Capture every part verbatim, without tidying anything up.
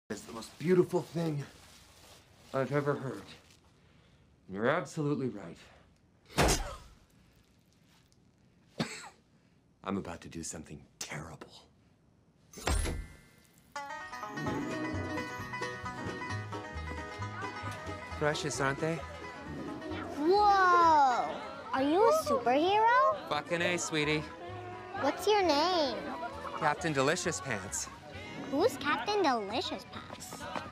It's the most beautiful thing I've ever heard. You're absolutely right. I'm about to do something terrible. Precious, aren't they? Whoa! Are you a superhero? Fucking A, sweetie. What's your name? Captain Delicious Pants. Who's Captain Delicious Pants?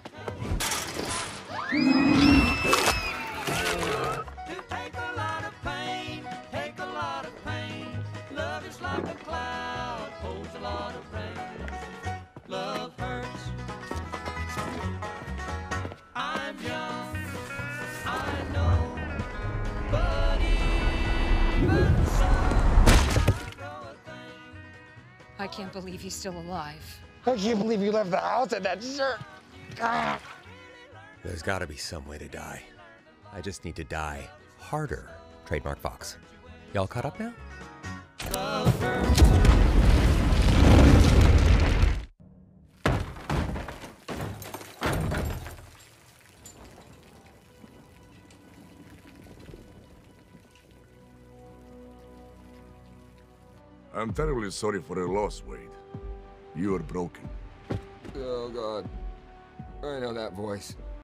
I can't believe he's still alive. I can't believe you left the house in that shirt. Ah. There's gotta be some way to die. I just need to die harder. Trademark Fox. Y'all caught up now? I'm terribly sorry for your loss, Wade. You are broken. Oh, God. I know that voice.